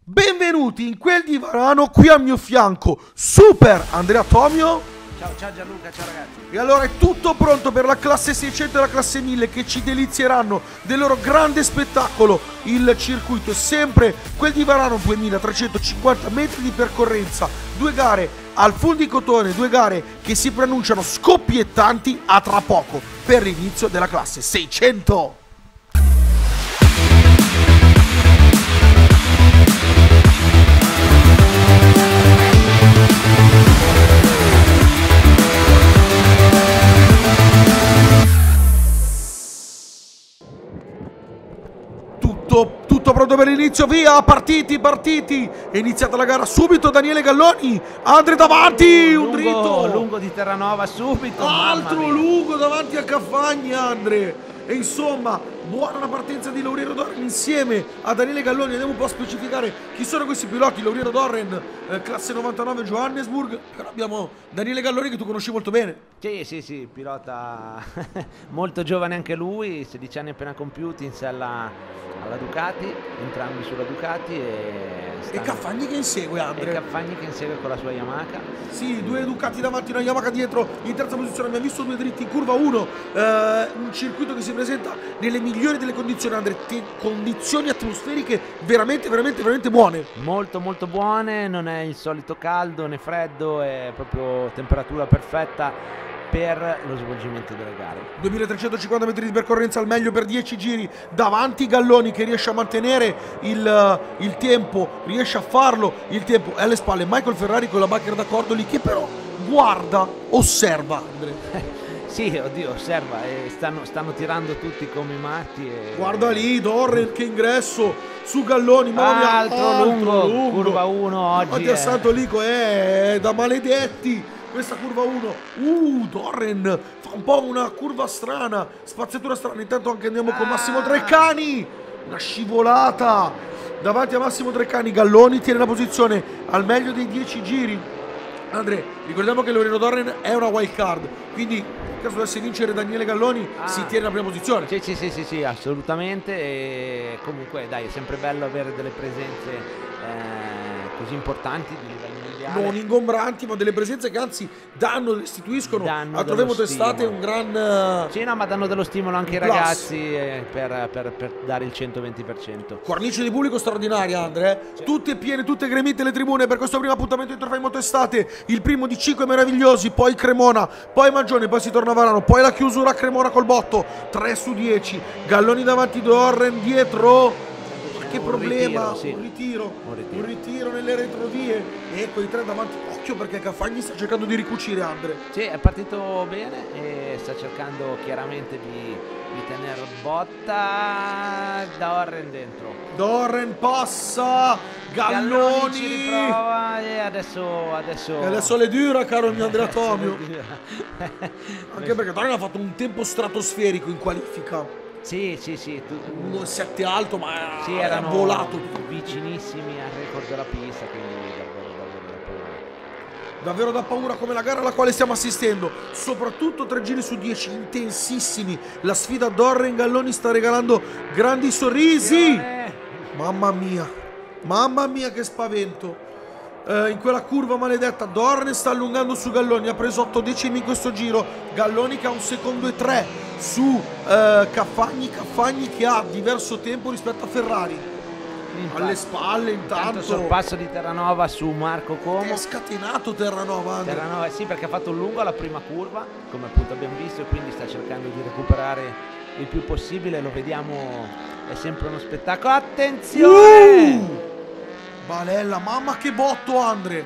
Benvenuti in quel divanano, qui al mio fianco Super Andrea Tomio. Ciao Gianluca, ciao ragazzi. E allora è tutto pronto per la classe 600 e la classe 1000 che ci delizieranno del loro grande spettacolo. Il circuito è sempre quel divanano, 2350 metri di percorrenza, due gare al full di cotone, due gare che si pronunciano scoppiettanti. A tra poco per l'inizio della classe 600. Tutto pronto per l'inizio, via, partiti, è iniziata la gara subito. Daniele Galloni, Andre davanti, un dritto lungo di Terranova subito, altro lungo davanti a Caffagni, Andre. E insomma, buona la partenza di Lauriero Dorren insieme a Daniele Galloni. Andiamo un po' a specificare chi sono questi piloti. Lauriero Dorren, classe 99 Johannesburg, però abbiamo Daniele Galloni che tu conosci molto bene. Sì, pilota molto giovane anche lui, 16 anni appena compiuti, in sella alla Ducati, entrambi sulla Ducati e Caffagni che insegue, Andre. E Caffagni che insegue con la sua Yamaha. Sì, due Ducati davanti, una Yamaha dietro. In terza posizione abbiamo visto due dritti in curva 1, un circuito che si presenta nelle migliori delle condizioni, Andre, condizioni atmosferiche veramente buone. Molto buone, non è il solito caldo né freddo, è proprio temperatura perfetta per lo svolgimento delle gare. 2350 metri di percorrenza al meglio per 10 giri. Davanti Galloni che riesce a mantenere il tempo, riesce a farlo. Il tempo è alle spalle Michael Ferrari con la macchina da cordoli che però guarda, osserva, Andre. Sì, oddio, osserva, stanno tirando tutti come matti. Guarda lì, Dorren che ingresso su Galloni, altro lungo, curva 1 oggi. A Santo Lico è da maledetti. Questa curva 1, Dorren fa un po' una curva strana, spaziatura strana. Intanto anche andiamo con Massimo Treccani, una scivolata davanti a Massimo Treccani. Galloni tiene la posizione al meglio dei 10 giri. Andre, ricordiamo che Lauriero Dorren è una wild card, quindi in caso dovesse vincere Daniele Galloni si tiene la prima posizione. Sì, assolutamente. E comunque dai, è sempre bello avere delle presenze così importanti di livello mondiale, non ingombranti, ma delle presenze che anzi restituiscono a Trovevo Testate un gran sì, no, ma danno dello stimolo anche ai ragazzi per dare il 120%. Cornice di pubblico straordinaria, Andre, sì. Tutte piene, tutte gremite le tribune per questo primo appuntamento di Trofei Motestate, il primo di 5 meravigliosi, poi Cremona, poi Magione, poi si torna a Varano, poi la chiusura a Cremona col botto, 3 su 10, Galloni davanti, Dorren dietro. Che problema, un ritiro nelle retrovie e quei 3 davanti. Occhio perché Caffagni sta cercando di ricucire, Andre. Sì, è partito bene e sta cercando chiaramente di tenere botta. Dorren dentro. Dorren passa, Galloni ci riprova e adesso le dura, caro mio Andrea Tomio. Anche perché Dorren ha fatto un tempo stratosferico in qualifica. Sì. 1,7 alto, ma sì, erano volato vicinissimi al record della pista, quindi davvero da paura come la gara alla quale stiamo assistendo. Soprattutto 3 giri su 10 intensissimi. La sfida Dorren Galloni sta regalando grandi sorrisi. Mamma mia che spavento. In quella curva maledetta Dorren sta allungando su Galloni, ha preso 8 decimi in questo giro. Galloni che ha 1 secondo e 3 su Caffagni che ha diverso tempo rispetto a Ferrari. Alle spalle intanto sorpasso di Terranova su Marco Como. È scatenato Terranova, sì, perché ha fatto un lungo alla prima curva, come appunto abbiamo visto, e quindi sta cercando di recuperare il più possibile. Lo vediamo, è sempre uno spettacolo. Attenzione! Balella, mamma che botto, Andre.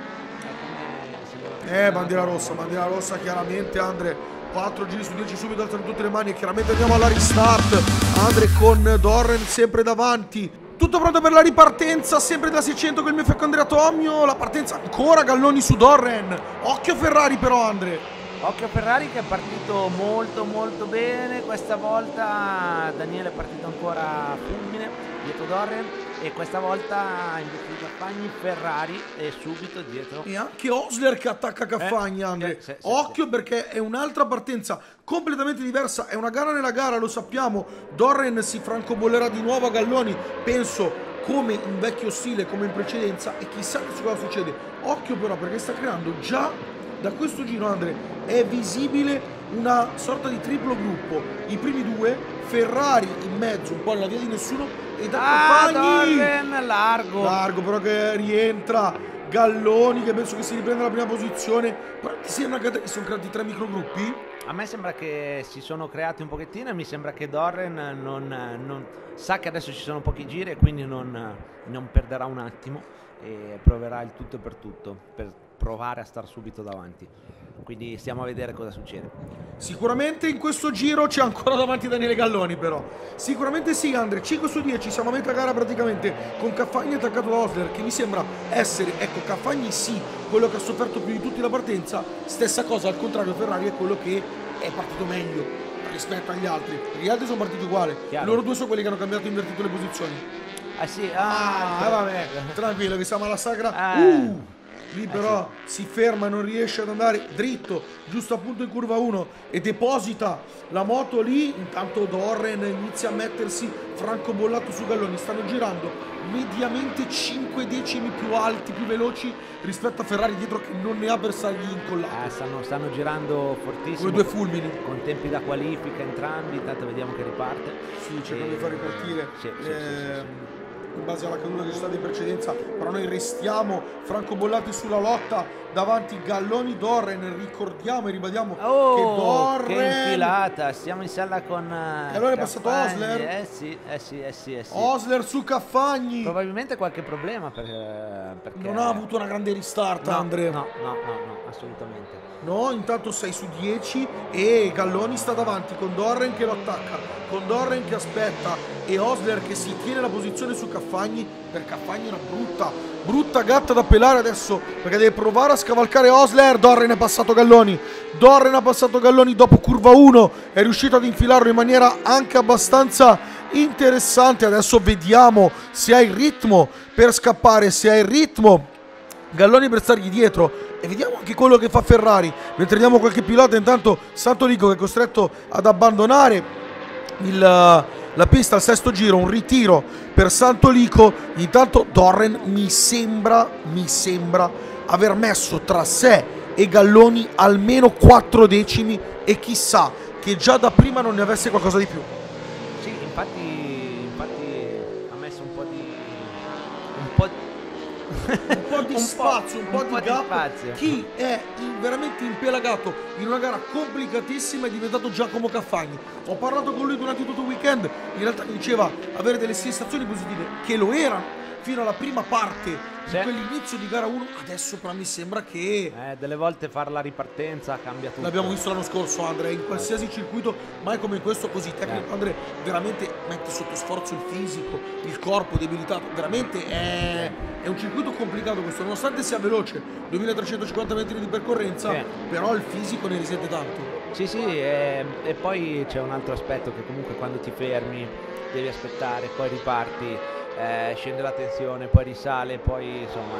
Bandiera rossa chiaramente, Andre. 4 giri su 10 subito, alzano tutte le mani e chiaramente andiamo alla restart. Andre con Dorren sempre davanti. Tutto pronto per la ripartenza, sempre da 600 con il mio fianco Andrea Tomio. La partenza ancora, Galloni su Dorren. Occhio Ferrari però, Andre. Occhio Ferrari che è partito molto bene. Questa volta Daniele è partito ancora fulmine dietro Dorren e questa volta invece di Caffagni Ferrari è subito dietro. E anche Osler che attacca Caffagni, Andre. Occhio perché è un'altra partenza completamente diversa, è una gara nella gara, lo sappiamo. Dorren si francobollerà di nuovo a Galloni, penso come in vecchio stile, come in precedenza, e chissà che cosa succede. Occhio però, perché sta creando già da questo giro, Andre, è visibile una sorta di triplo gruppo. I primi due, Ferrari in mezzo, un po' nella via di nessuno, e da Cafagni largo però che rientra, Galloni che penso che si riprenda la prima posizione. Però ti sembra che sono creati 3 microgruppi? A me sembra che si sono creati un pochettino e mi sembra che Dorren non sa che adesso ci sono pochi giri e quindi non perderà un attimo e proverà il tutto per tutto per provare a star subito davanti. Quindi stiamo a vedere cosa succede. Sicuramente in questo giro c'è ancora davanti Daniele Galloni, però sicuramente sì, Andre. 5 su 10, siamo a metà gara praticamente, con Cafagni attaccato da Osler, che mi sembra essere, ecco, Cafagni sì, quello che ha sofferto più di tutti la partenza. Stessa cosa al contrario, Ferrari è quello che è partito meglio rispetto agli altri. Gli altri sono partiti uguali. Loro due sono quelli che hanno cambiato e invertito le posizioni. Ah sì, vabbè, tranquillo che siamo alla sagra. Lì però si ferma, non riesce ad andare dritto, giusto appunto in curva 1, e deposita la moto lì. Intanto Dorren inizia a mettersi francobollato su Galloni. Stanno girando mediamente 5 decimi più alti, più veloci rispetto a Ferrari dietro, che non ne ha bersagli incollati. Stanno girando fortissimo, come due fulmini, con tempi da qualifica entrambi. Intanto vediamo che riparte. Sì, cercando di far ripartire sì. In base alla caduta che c'è stata in precedenza, però noi restiamo francobollati sulla lotta davanti Galloni Dorren. Ricordiamo e ribadiamo che Dorren, che infilata, siamo in sella con e allora è passato Osler. Sì. Osler su Cafagni, probabilmente qualche problema perché non ha avuto una grande restart, Andre. No, assolutamente no. Intanto 6 su 10 e Galloni sta davanti con Dorren che lo attacca, con Dorren che aspetta e Osler che si tiene la posizione su Cafagni. Per Cafagni è una brutta gatta da pelare adesso, perché deve provare a scavalcare Osler. Dorren ha passato Galloni dopo curva 1, è riuscito ad infilarlo in maniera anche abbastanza interessante. Adesso vediamo se ha il ritmo per scappare, se ha il ritmo Galloni per stargli dietro, e vediamo anche quello che fa Ferrari. Mentre vediamo qualche pilota, intanto Santolico che è costretto ad abbandonare la pista al sesto giro, un ritiro per Santolico. Intanto Dorren mi sembra aver messo tra sé e Galloni almeno 4 decimi, e chissà che già da prima non ne avesse qualcosa di più. Sì, infatti ha messo un po' di spazio, un po' di gap. Chi è veramente impelagato in una gara complicatissima è diventato Giacomo Cafagni. Ho parlato con lui durante tutto il weekend, in realtà mi diceva avere delle sensazioni positive, che lo erano fino alla prima parte di quell'inizio di gara 1. Adesso però mi sembra che delle volte fare la ripartenza cambia tutto. L'abbiamo visto l'anno scorso, Andre, in qualsiasi circuito, mai come in questo così tecnico. Andre veramente mette sotto sforzo il fisico, il corpo debilitato, veramente è un circuito complicato questo, nonostante sia veloce, 2350 metri di percorrenza, però il fisico ne risente tanto. Sì, e poi c'è un altro aspetto, che comunque quando ti fermi devi aspettare, poi riparti, scende la tensione, poi risale, poi insomma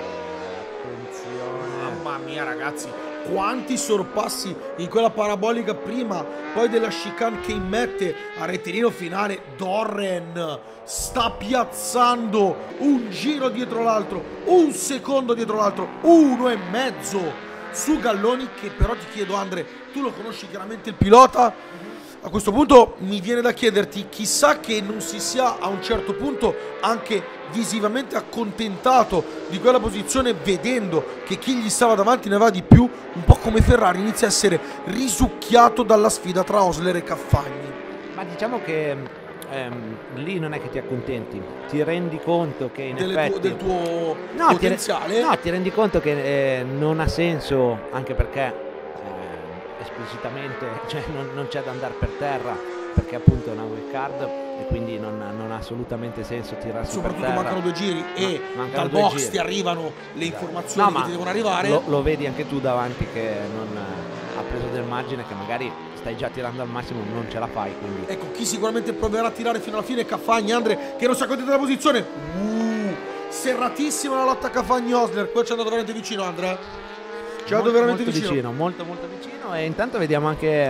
attenzione. Mamma mia ragazzi, quanti sorpassi in quella parabolica prima, poi della chicane che immette a rettilineo finale. Dorren sta piazzando un giro dietro l'altro, un secondo dietro l'altro, 1,5 su Galloni, che però ti chiedo, Andre, tu lo conosci chiaramente il pilota. A questo punto mi viene da chiederti, chissà che non si sia a un certo punto anche visivamente accontentato di quella posizione, vedendo che chi gli stava davanti ne aveva di più, un po' come Ferrari inizia a essere risucchiato dalla sfida tra Osler e Cafagni. Ma diciamo che lì non è che ti accontenti, ti rendi conto che in effetti del tuo potenziale. Ti rendi conto che non ha senso, anche perché esplicitamente, cioè non c'è da andare per terra, perché appunto è una wild card e quindi non ha assolutamente senso tirarsi per terra. Soprattutto mancano 2 giri e dal box ti arrivano le informazioni che ti devono arrivare. Lo vedi anche tu davanti che non ha preso del margine, che magari stai già tirando al massimo, non ce la fai, quindi. Ecco, chi sicuramente proverà a tirare fino alla fine è Cafagni, Andre, che non si accontenta della posizione. Serratissima la lotta Cafagni-Osler, qua ci è andato veramente vicino, Andre. Ci è andato veramente molto vicino, molto vicino. E intanto vediamo anche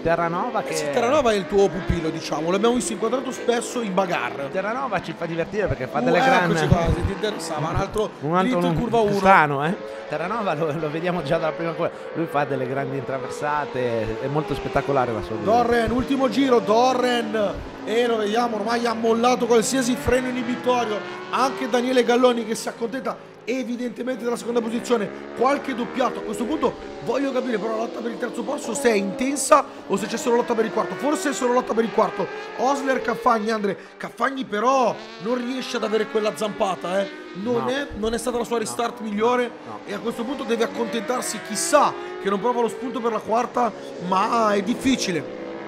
Terranova che... Sì, Terranova è il tuo pupillo, diciamo, l'abbiamo visto inquadrato spesso in bagarre. Terranova ci fa divertire perché fa delle grandi... Eccoci qua, se ti interessava, un altro dritto in curva 1. Strano, Terranova lo vediamo già dalla prima curva, lui fa delle grandi intraversate, è molto spettacolare la sua guida. Dorren, ultimo giro, Dorren, e lo vediamo, ormai ha mollato qualsiasi freno inibitorio, anche Daniele Galloni che si accontenta evidentemente della seconda posizione, qualche doppiato. A questo punto voglio capire però la lotta per il terzo posto se è intensa o se c'è solo lotta per il quarto. Forse è solo lotta per il quarto. Osler, Caffagni, Andre Caffagni però non riesce ad avere quella zampata, non è stata la sua restart migliore, e a questo punto deve accontentarsi, chissà che non prova lo spunto per la quarta, ma è difficile.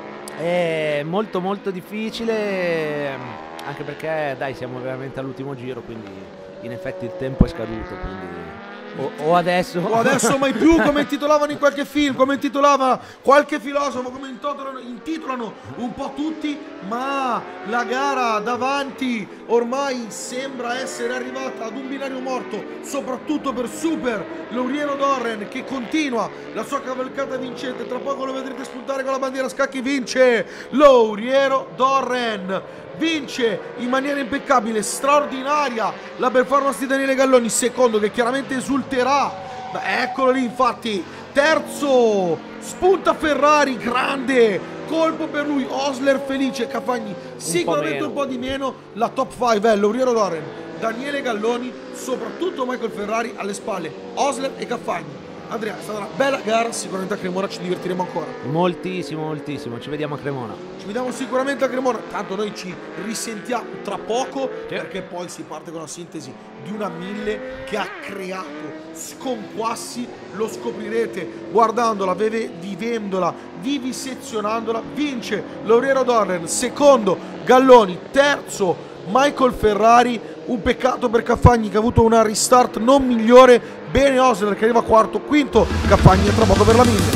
È molto molto difficile, anche perché dai, siamo veramente all'ultimo giro, quindi in effetti il tempo è scaduto, quindi o adesso mai più, come intitolavano in qualche film, come intitolava qualche filosofo, come intitolano un po' tutti, ma la gara davanti ormai sembra essere arrivata ad un binario morto, soprattutto per Super Lauriero Dorren, che continua la sua cavalcata vincente. Tra poco lo vedrete spuntare con la bandiera a scacchi. Vince Lauriero Dorren, vince in maniera impeccabile, straordinaria la performance di Daniele Galloni, secondo che chiaramente esulterà. Eccolo lì, infatti, terzo, spunta Ferrari, grande colpo per lui. Osler felice, Caffagni sicuramente un po' di meno. La top 5 è Lauriero Dorren, Daniele Galloni, soprattutto Michael Ferrari alle spalle, Osler e Caffagni. Andrea, è stata una bella gara, sicuramente a Cremona ci divertiremo ancora. Moltissimo, ci vediamo a Cremona. Ci vediamo sicuramente a Cremona, tanto noi ci risentiamo tra poco, perché poi si parte con la sintesi di una 1000 che ha creato sconquassi, lo scoprirete guardandola, vivendola, vivisezionandola. Vince Lauriero Dorren, secondo Galloni, terzo Michael Ferrari. Un peccato per Caffagni che ha avuto una restart non migliore. Bene Osler che arriva quarto, quinto Caffagni, tra poco per la 1000.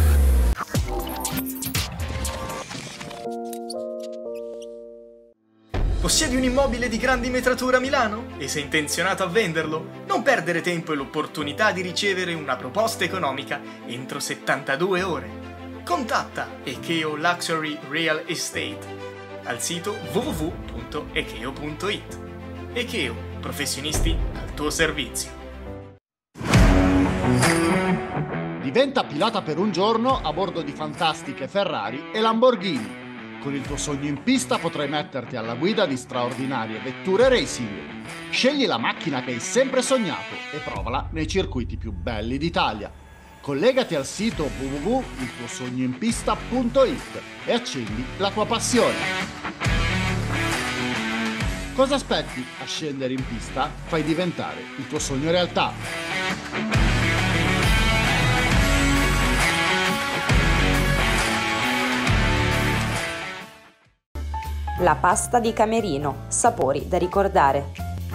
Possiedi un immobile di grandi metrature a Milano e sei intenzionato a venderlo? Non perdere tempo e l'opportunità di ricevere una proposta economica entro 72 ore. Contatta Ekeo Luxury Real Estate al sito www.ekeo.it. Ekeo, professionisti al tuo servizio. Diventa pilota per un giorno a bordo di fantastiche Ferrari e Lamborghini. Con il tuo sogno in pista potrai metterti alla guida di straordinarie vetture racing. Scegli la macchina che hai sempre sognato e provala nei circuiti più belli d'Italia. Collegati al sito www.iltuosognoinpista.it e accendi la tua passione. Cosa aspetti a scendere in pista? Fai diventare il tuo sogno realtà. La pasta di Camerino, sapori da ricordare.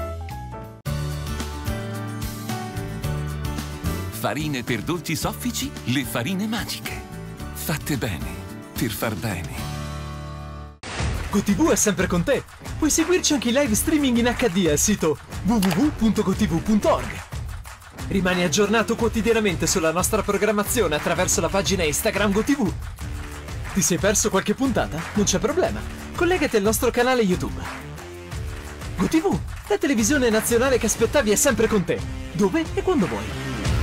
Farine per dolci soffici, le farine magiche. Fatte bene, per far bene. GoTV è sempre con te. Puoi seguirci anche in live streaming in HD al sito www.gotv.org. Rimani aggiornato quotidianamente sulla nostra programmazione attraverso la pagina Instagram GoTV. Ti sei perso qualche puntata? Non c'è problema. Collegati al nostro canale YouTube. GoTV, la televisione nazionale che aspettavi è sempre con te, dove e quando vuoi.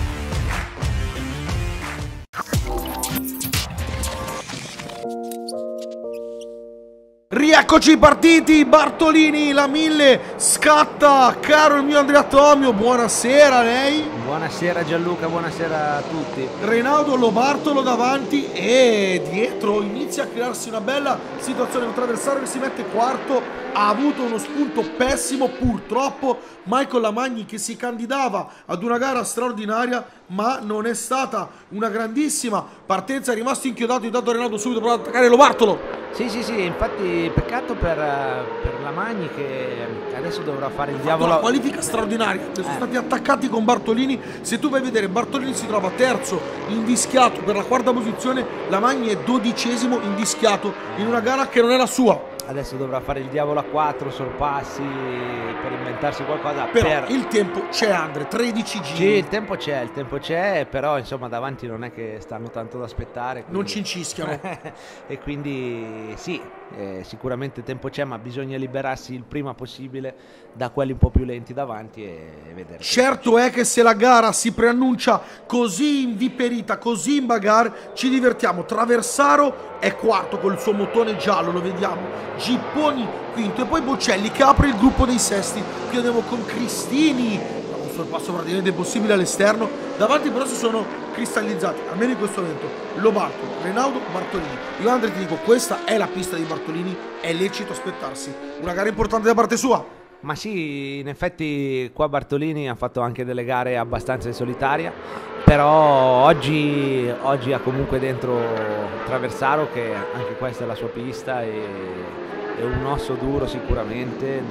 Rieccoci partiti, Bartolini, la 1000 scatta, caro il mio Andrea Tomio, buonasera a lei. Buonasera Gianluca, buonasera a tutti. Renato Lobartolo davanti e dietro inizia a crearsi una bella situazione, un avversario che si mette quarto, ha avuto uno spunto pessimo purtroppo. Michael Lamagni che si candidava ad una gara straordinaria, ma non è stata una grandissima partenza, è rimasto inchiodato. Intanto Renato subito prova ad attaccare Lobartolo. Sì, infatti peccato per Lamagni che adesso dovrà fare il diavolo. Una qualifica straordinaria, sono stati attaccati con Bartolini. Se tu vai a vedere, Bartolini si trova terzo invischiato per la quarta posizione, Lamagni è 12° invischiato in una gara che non è la sua. adesso dovrà fare il diavolo a 4 sorpassi per inventarsi qualcosa. Però il tempo c'è, Andre, 13 giri. Sì, il tempo c'è, però insomma davanti non è che stanno tanto da aspettare. Non ci incischiano. E quindi sì, sicuramente tempo c'è, ma bisogna liberarsi il prima possibile da quelli un po' più lenti davanti e vedere. Certo è che se la gara si preannuncia così inviperita, così in bagarre, ci divertiamo. Traversaro è quarto col suo motone giallo, lo vediamo. Gipponi quinto e poi Bocelli che apre il gruppo dei sesti. Qui andiamo con Cristini, un sorpasso praticamente impossibile all'esterno. Davanti però si sono cristallizzati, almeno in questo momento, Lobato, Renaud, Bartolini. Io Andre ti dico, questa è la pista di Bartolini, è lecito aspettarsi una gara importante da parte sua. Ma sì, in effetti qua Bartolini ha fatto anche delle gare abbastanza in solitaria, però oggi ha comunque dentro Traversaro, che anche questa è la sua pista, e è un osso duro sicuramente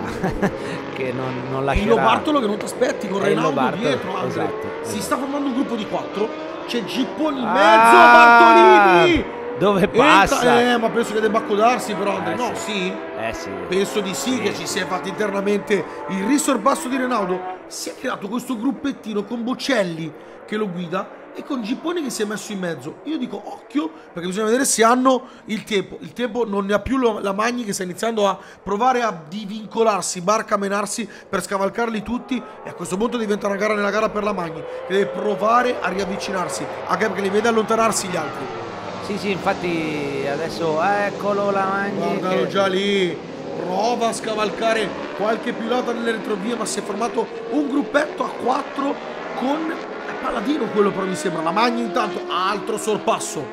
che non lascerà. Il Lobartolo che non ti aspetti con Renaud dietro, esatto. Si sta formando un gruppo di 4, c'è Gipponi in mezzo, Bartolini! Dove passa? Ma penso che debba accodarsi però, no, sì. Sì. Penso di sì, che ci sia fatto internamente il risorpasso di Renaud. Si è creato questo gruppettino con Bocelli che lo guida e con Gipponi che si è messo in mezzo. Io dico occhio, perché bisogna vedere se hanno il tempo. Il tempo non ne ha più la Magni, che sta iniziando a provare a divincolarsi, barcamenarsi per scavalcarli tutti, e a questo punto diventa una gara nella gara per la Magni, che deve provare a riavvicinarsi, anche perché li vede allontanarsi gli altri. Sì, infatti adesso eccolo la Magni. Guardalo già lì, prova a scavalcare qualche pilota nelle retrovie, ma si è formato un gruppetto a 4 con Paladino, quello però mi sembra. La Magni intanto, altro sorpasso.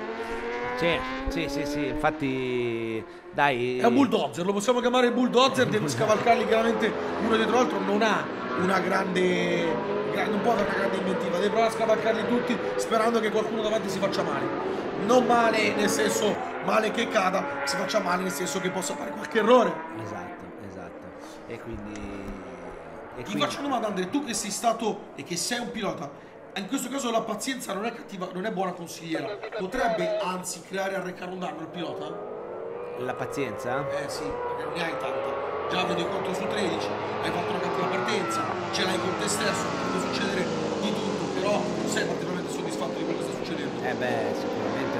Sì, infatti dai. È un bulldozer, lo possiamo chiamare il bulldozer, deve scavalcarli chiaramente uno dietro l'altro, non ha una grande non può avere una grande inventiva, deve provare a scavalcarli tutti sperando che qualcuno davanti si faccia male. Non male nel senso male che cada, si faccia male nel senso che possa fare qualche errore. Esatto. E quindi Ti faccio una domanda, Andre, tu che sei stato e che sei un pilota, in questo caso la pazienza non è cattiva, non è buona consigliera, potrebbe anzi creare arrecare un danno al pilota? La pazienza? Sì, perché non ne hai tanta. Già vedi 4 su 13, hai fatto una cattiva partenza, ce l'hai con te stesso, potrebbe succedere di tutto, però non sei particolarmente soddisfatto di quello che sta succedendo. Sicuramente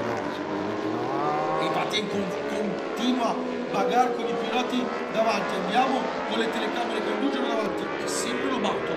no. E infatti è in continua bagarre con i piloti davanti. Andiamo con le telecamere che indugiano davanti, è sempre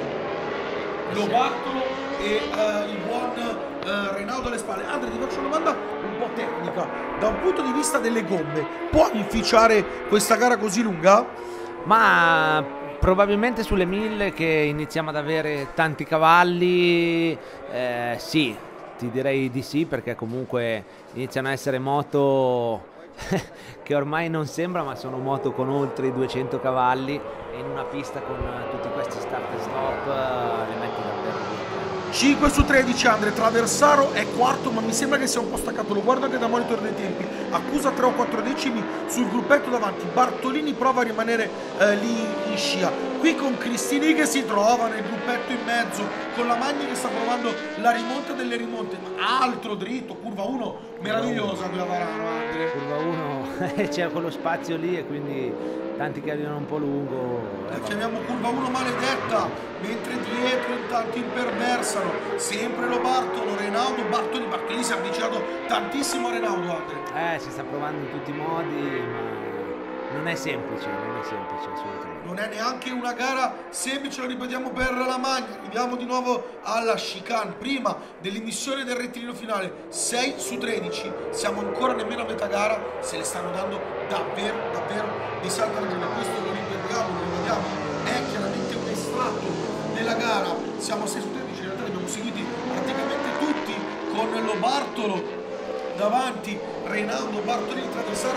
Lobartolo e il buon Renaud alle spalle. Andre, ti faccio una domanda un po' tecnica. Da un punto di vista delle gomme, può inficiare questa gara così lunga? Ma probabilmente sulle 1000 che iniziamo ad avere tanti cavalli, sì, ti direi di sì, perché comunque iniziano a essere moto che ormai non sembra, ma sono moto con oltre i 200 cavalli, e in una pista con tutti questi start e stop le metti davvero bene. 5 su 13 Andre, Traversaro è quarto, ma mi sembra che sia un po' staccato, lo guardo anche da monitor dei tempi, accusa 3 o 4 decimi sul gruppetto davanti. Bartolini prova a rimanere lì in scia, qui con Cristini che si trova nel gruppetto in mezzo, con la Magni che sta provando la rimonta delle rimonte, ma altro dritto, curva 1 meravigliosa quella Varano, Andre. Curva 1 c'è quello spazio lì e quindi tanti che arrivano un po' lungo. La chiamiamo curva 1 maledetta, mentre dietro intanto imperversano sempre Lobartolo, Renaud, Bartolini si è avvicinato tantissimo a Renaud, Andre. Si sta provando in tutti i modi, ma non è semplice assolutamente. Non è neanche una gara semplice, lo ripetiamo per la Magni. Arriviamo di nuovo alla chicane, prima dell'emissione del rettilineo finale, 6 su 13, siamo ancora nemmeno a metà gara, se le stanno dando davvero di santa ragione. Questo lo ripetiamo, è chiaramente un estratto della gara, siamo a 6 su 13, in realtà li abbiamo seguiti praticamente tutti, con Lobartolo davanti, Renaud, Bartolini, Traversaro,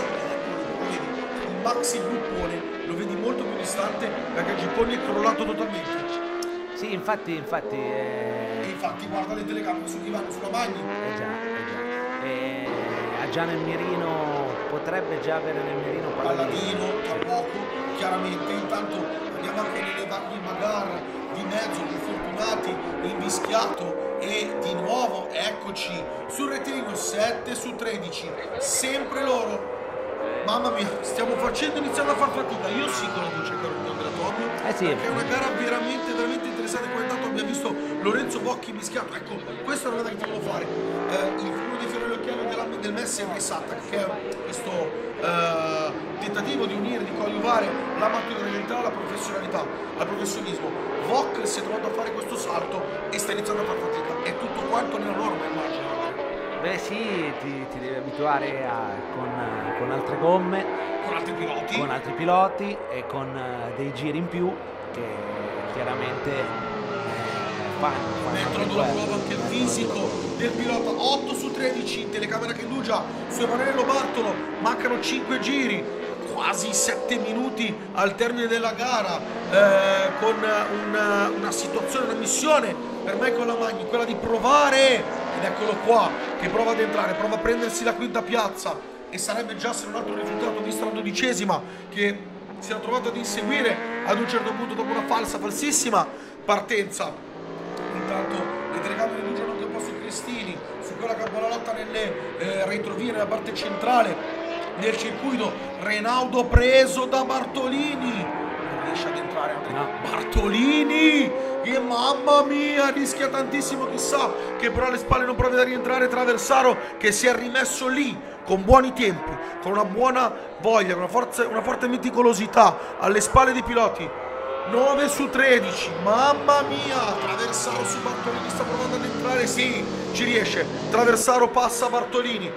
il maxi gruppone lo vedi molto più distante perché Gipponi è crollato totalmente. Sì, infatti guarda le telecamere su Ivano, sulla Magni. Ha già nel mirino, potrebbe già avere nel mirino Paladino tra poco, chiaramente. Intanto andiamo anche nelle bagarre di mezzo, gli fortunati, il mischiato, e di nuovo eccoci sul rettilineo, 7 su 13, sempre loro. Mamma mia, stiamo iniziando a far fatica. Io sì con la voce Carolina della Tommy. Sì. Perché è una gara veramente, veramente interessante. Come tanto abbiamo visto Lorenzo Bocchi mischiato. Ecco, questa è una cosa che ti volevo fare. Uno dei fiori all'occhiello del Messi è Race Attack, che è questo tentativo di unire, di coadiuvare l'amatorialità, la professionalità, al professionismo. Vok si è trovato a fare questo salto e sta iniziando a far fatica. È tutto quanto nella norma, immagino. Beh sì, ti devi abituare con altre gomme, con altri piloti e con dei giri in più che chiaramente fanno mettono alla prova anche il fisico del pilota. 8 su 13, telecamera che indugia su Emanuele Bartolo, mancano 5 giri, quasi 7 minuti al termine della gara, con una situazione, una missione per Michael Lamagni, quella di provare, ed eccolo qua che prova ad entrare, prova a prendersi la quinta piazza, e sarebbe già se non altro risultato vista la 12ª che si era trovato ad inseguire ad un certo punto dopo una falsissima partenza. Intanto le telecamere indugiano anche un po' su Cristini, su quella che è la lotta nelle retrovie, nella parte centrale del circuito. Reynaudo preso da Bartolini, non riesce ad entrare no. Bartolini, che mamma mia rischia tantissimo, chissà che però alle spalle non provi a rientrare Traversaro, che si è rimesso lì con buoni tempi, con una buona voglia, con una forte meticolosità alle spalle dei piloti. 9 su 13, mamma mia, Traversaro su Bartolini, sta provando ad entrare, sì, ci riesce, Traversaro passa Bartolini,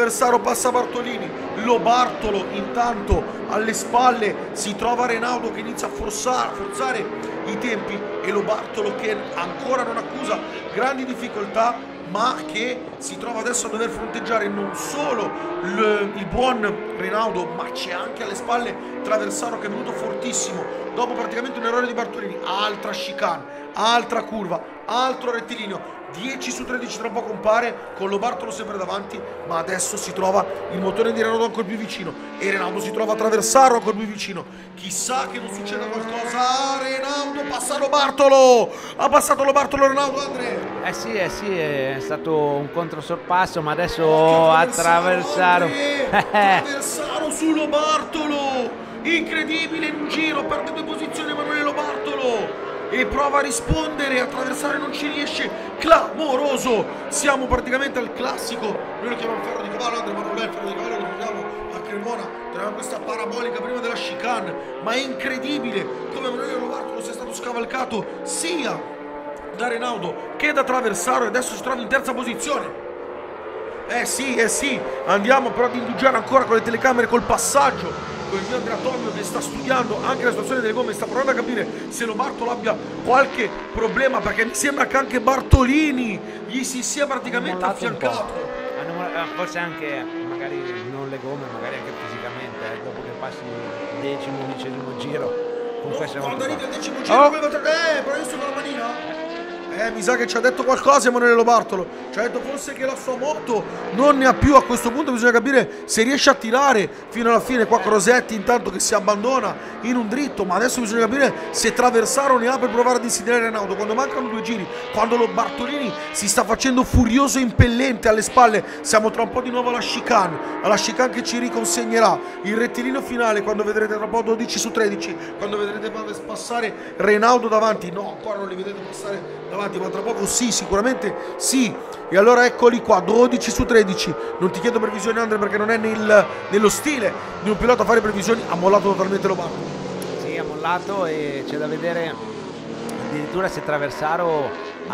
Lo Bartolo intanto alle spalle si trova Reynaudo che inizia a forzare i tempi, e Lo Bartolo che ancora non accusa grandi difficoltà, ma che si trova adesso a dover fronteggiare non solo il buon Reynaudo, ma c'è anche alle spalle Traversaro che è venuto fortissimo dopo praticamente un errore di Bartolini. Altra chicane, altra curva, altro rettilineo. 10 su 13 tra poco compare, con Lo Bartolo sempre davanti, ma adesso si trova il motore di Reynaudo ancora più vicino e Reynaudo si trova a Traversaro ancora più vicino. Chissà che non succeda qualcosa. Reynaudo passa Lo Bartolo, ha passato Lo Bartolo Reynaudo, Andre. Sì, è stato un controsorpasso, ma adesso a Traversaro Traversaro su Lo Bartolo, incredibile, in un giro perde 2 posizioni Emanuele Lo Bartolo e prova a rispondere, a Traversare non ci riesce, clamoroso. Siamo praticamente al classico, noi lo chiamiamo ferro di cavallo, Andre, ma non è il ferro di cavallo, lo troviamo a Cremona, troviamo questa parabolica prima della chicane, ma è incredibile come Emanuele Lo Bartolo sia stato scavalcato sia da Reynaudo che da Traversaro e adesso si trova in terza posizione. Sì, andiamo però ad indugiare ancora con le telecamere, col passaggio, con il mio Andrea Tomio che sta studiando anche la situazione delle gomme, sta provando a capire se Lo Bartolo abbia qualche problema, perché mi sembra che anche Bartolini gli si sia praticamente affiancato. Forse anche, magari non le gomme, magari anche fisicamente, dopo che passi il 10º giro. Quando arrivi al 10º giro, però io sono la manina. Mi sa che ci ha detto qualcosa Emanuele Lo Bartolo. Ci ha detto forse che la sua moto non ne ha più. A questo punto bisogna capire se riesce a tirare fino alla fine. Qua Crosetti intanto che si abbandona in un dritto, ma adesso bisogna capire se Traversaro ne ha per provare a dissiderare Reynaudo. Quando mancano 2 giri, quando Lo Bartolini si sta facendo furioso e impellente alle spalle, siamo tra un po' di nuovo alla chicane che ci riconsegnerà il rettilineo finale, quando vedrete tra un po' 12 su 13, quando vedrete passare Reynaudo davanti. No, ancora non li vedete passare davanti, ma tra poco sì, sicuramente sì. E allora eccoli qua, 12 su 13. Non ti chiedo previsioni, Andre, perché non è nello stile di un pilota fare previsioni. Ha mollato totalmente Lo Bartolo. Sì, ha mollato e c'è da vedere addirittura se Traversaro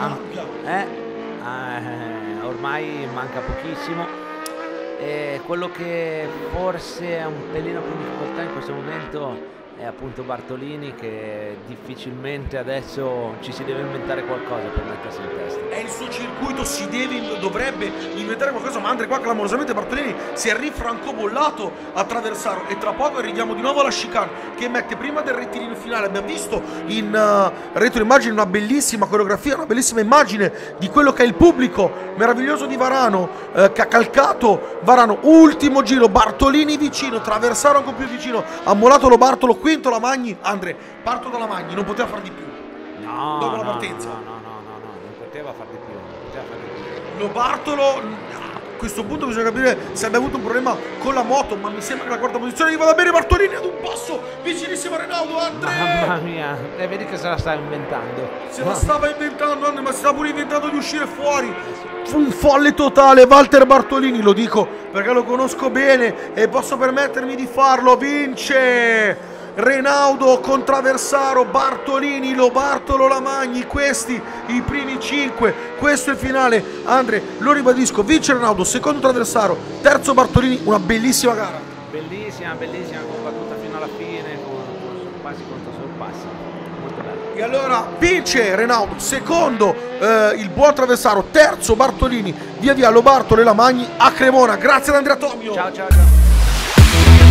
ormai manca pochissimo. E quello che forse è un pelino più in difficoltà in questo momento è appunto Bartolini, che difficilmente adesso ci si deve inventare qualcosa per mettersi in testa. È il suo circuito, dovrebbe inventare qualcosa, ma Andre qua clamorosamente Bartolini si è rifrancobollato a Traversaro e tra poco arriviamo di nuovo alla chicane che mette prima del rettilineo finale. Abbiamo visto in retroimmagine una bellissima coreografia, una bellissima immagine di quello che è il pubblico meraviglioso di Varano, che ha calcato Varano. Ultimo giro, Bartolini vicino, Traversaro ancora più vicino, ha mollato Lo Bartolo, quinto Lamagni. Andre, parto da Lamagni, non poteva far di più. Dopo la partenza. No, non poteva far di più. Lo Bartolo questo punto bisogna capire se abbia avuto un problema con la moto, ma mi sembra che la quarta posizione gli vada bene. Bartolini ad un passo, vicinissimo a Renaud, Andre! Mamma mia, vedi che se la sta inventando. Se la stava inventando, Andre, ma si stava pure inventando di uscire fuori. Fu un folle totale, Walter Bartolini, lo dico perché lo conosco bene e posso permettermi di farlo. Vince Renaud con Traversaro, Bartolini, Lo Bartolo, Lamagni, questi i primi 5, questo è il finale. Andre, lo ribadisco, vince Renaud, secondo Traversaro, terzo Bartolini, una bellissima gara. Bellissima, combattuta fino alla fine, con sorpassi contro sorpassi, molto bello. E allora vince Renaud, secondo il buon Traversaro, terzo Bartolini, via via Lo Bartolo e Lamagni a Cremona. Grazie ad Andrea Tomio. Ciao.